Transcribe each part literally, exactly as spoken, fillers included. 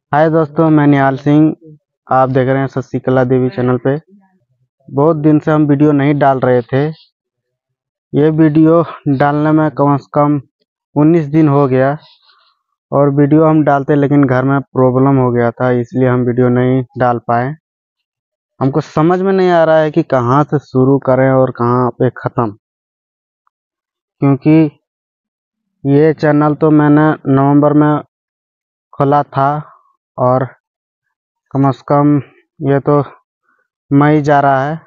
हाय दोस्तों, मैं निहाल सिंह। आप देख रहे हैं शशिकला देवी चैनल पे। बहुत दिन से हम वीडियो नहीं डाल रहे थे। ये वीडियो डालने में कम से कम उन्नीस दिन हो गया और वीडियो हम डालते लेकिन घर में प्रॉब्लम हो गया था, इसलिए हम वीडियो नहीं डाल पाए। हमको समझ में नहीं आ रहा है कि कहाँ से शुरू करें और कहाँ पे ख़त्म, क्योंकि ये चैनल तो मैंने नवंबर में खोला था और कम से कम ये तो मई जा रहा है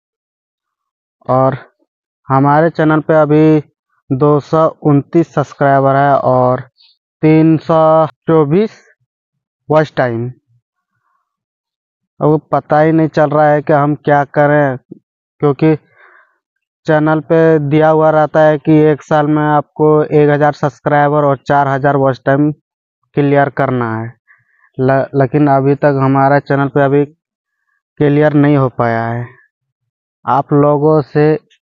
और हमारे चैनल पे अभी दो सौ उनतीस सब्सक्राइबर है और तीन सौ चौबीस वॉच टाइम। अब पता ही नहीं चल रहा है कि हम क्या करें, क्योंकि चैनल पे दिया हुआ रहता है कि एक साल में आपको एक हज़ार सब्सक्राइबर और चार हज़ार वॉच टाइम क्लियर करना है। ल, लेकिन अभी तक हमारा चैनल पे अभी क्लियर नहीं हो पाया है। आप लोगों से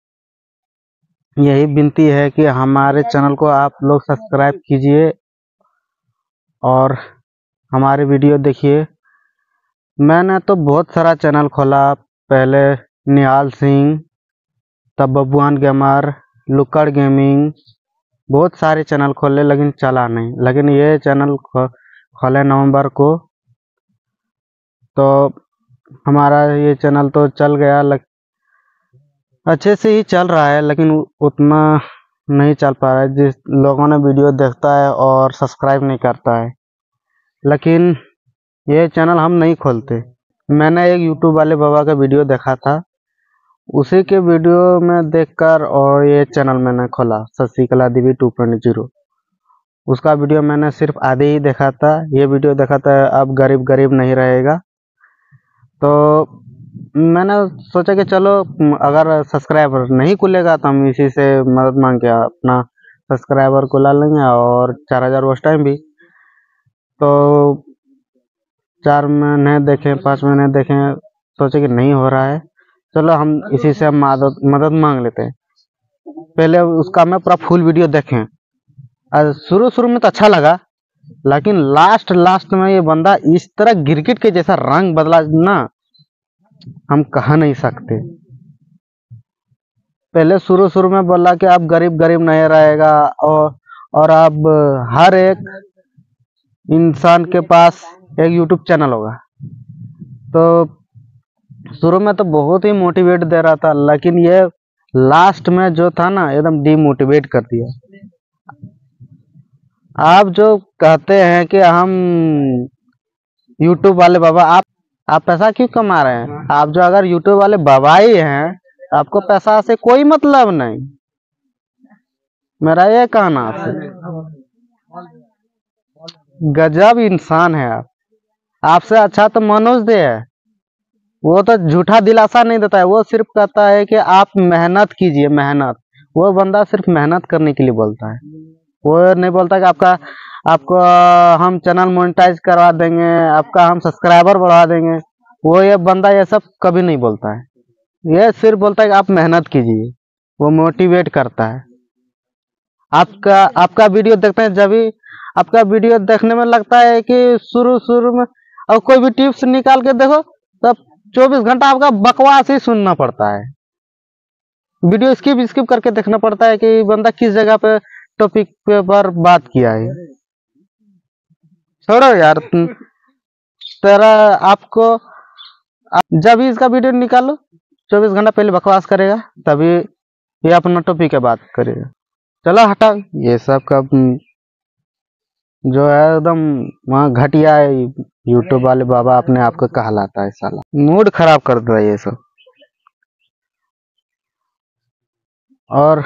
यही विनती है कि हमारे चैनल को आप लोग सब्सक्राइब कीजिए और हमारे वीडियो देखिए। मैंने तो बहुत सारा चैनल खोला, पहले निहाल सिंह, तब बबुआन गेमर, लुक्कड़ गेमिंग, बहुत सारे चैनल खोले लेकिन चला नहीं। लेकिन ये चैनल खो, खोले नवंबर को, तो हमारा ये चैनल तो चल गया, लग, अच्छे से ही चल रहा है, लेकिन उतना नहीं चल पा रहा है। जिस लोगों ने वीडियो देखता है और सब्सक्राइब नहीं करता है, लेकिन ये चैनल हम नहीं खोलते। मैंने एक यूट्यूब वाले बाबा का वीडियो देखा था, उसी के वीडियो में देखकर और ये चैनल मैंने खोला, Shashikala Devi two point zero. उसका वीडियो मैंने सिर्फ आधे ही देखा था, ये वीडियो देखा था अब गरीब गरीब नहीं रहेगा। तो मैंने सोचा कि चलो अगर सब्सक्राइबर नहीं खुलेगा तो हम इसी से मदद मांग के अपना सब्सक्राइबर को ला लेंगे और चार हज़ार वॉच टाइम भी। तो चार महीने देखें, पाँच महीने देखें, सोचे कि नहीं हो रहा है, चलो हम इसी से मदद मदद मांग लेते हैं। पहले उसका मैं पूरा फुल वीडियो देखें। शुरू शुरू में तो अच्छा लगा, लेकिन लास्ट लास्ट में ये बंदा इस तरह गिरगिट के जैसा रंग बदला ना, हम कह नहीं सकते। पहले शुरू शुरू में बोला कि आप गरीब गरीब नहीं रहेगा और और अब हर एक इंसान के पास एक यूट्यूब चैनल होगा। तो शुरू में तो बहुत ही मोटिवेट दे रहा था, लेकिन ये लास्ट में जो था ना, एकदम डिमोटिवेट कर दिया। आप जो कहते हैं कि हम यूट्यूब वाले बाबा, आप आप पैसा क्यों कमा रहे हैं? आप जो अगर यूट्यूब वाले बाबा ही हैं, आपको पैसा से कोई मतलब नहीं। मेरा ये कहना आपसे, गजब इंसान है आप। आपसे अच्छा तो मनोज दे है, वो तो झूठा दिलासा नहीं देता है, वो सिर्फ कहता है कि आप मेहनत कीजिए, मेहनत। वो बंदा सिर्फ मेहनत करने के लिए बोलता है, वो नहीं बोलता कि आपका आपको हम चैनल मोनेटाइज करवा देंगे, आपका हम सब्सक्राइबर बढ़ा देंगे। वो ये बंदा ये सब कभी नहीं बोलता है, ये सिर्फ बोलता है कि आप मेहनत कीजिए। वो मोटिवेट करता है। आपका आपका वीडियो देखते हैं, जब भी आपका वीडियो देखने में लगता है कि शुरू शुरू में, और कोई भी टिप्स निकाल के देखो तब चौबीस घंटा आपका बकवास ही सुनना पड़ता है। वीडियो स्किप स्किप करके देखना पड़ता है कि बंदा किस जगह पे टॉपिक पे पर बात किया है। छोड़ो यार, तेरा आपको जब भी इसका वीडियो निकालो चौबीस घंटा पहले बकवास करेगा, तभी ये अपना टॉपिक पे बात करेगा। चलो हटा ये सब का, जो है एकदम वहाँ घटिया है। यूट्यूब वाले बाबा अपने आप को कहलाता है, साला मूड खराब कर दो ये सब। और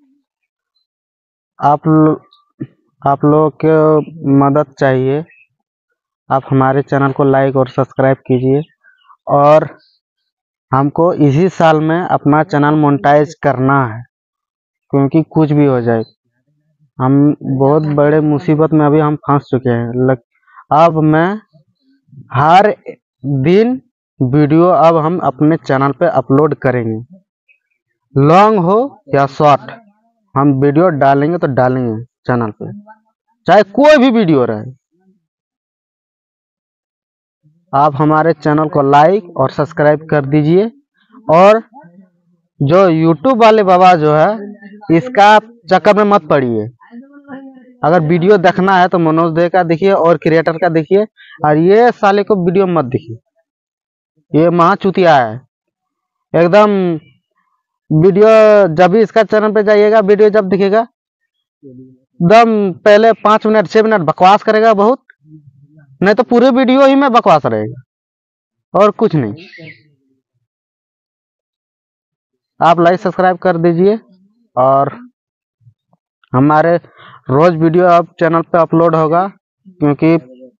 आप लो, आप लोगों को मदद चाहिए, आप हमारे चैनल को लाइक और सब्सक्राइब कीजिए और हमको इसी साल में अपना चैनल मोनेटाइज करना है, क्योंकि कुछ भी हो जाए हम बहुत बड़े मुसीबत में अभी हम फंस चुके हैं। अब मैं हर दिन वीडियो अब हम अपने चैनल पे अपलोड करेंगे, लॉन्ग हो या शॉर्ट, हम वीडियो डालेंगे तो डालेंगे चैनल पे, चाहे कोई भी वीडियो रहे। आप हमारे चैनल को लाइक और सब्सक्राइब कर दीजिए। और जो यूट्यूब वाले बाबा जो है, इसका चक्कर में मत पड़िए। अगर वीडियो देखना है तो मनोज दे का देखिए और क्रिएटर का देखिए, और ये साले को वीडियो मत देखिए, ये महा चुतिया है एकदम। वीडियो जब भी इसका चैनल पे जाइएगा, वीडियो जब दिखेगा एकदम पहले पांच मिनट छह मिनट बकवास करेगा बहुत, नहीं तो पूरे वीडियो ही में बकवास रहेगा और कुछ नहीं। आप लाइक सब्सक्राइब कर दीजिए। और हमारे रोज वीडियो अब चैनल पे अपलोड होगा, क्योंकि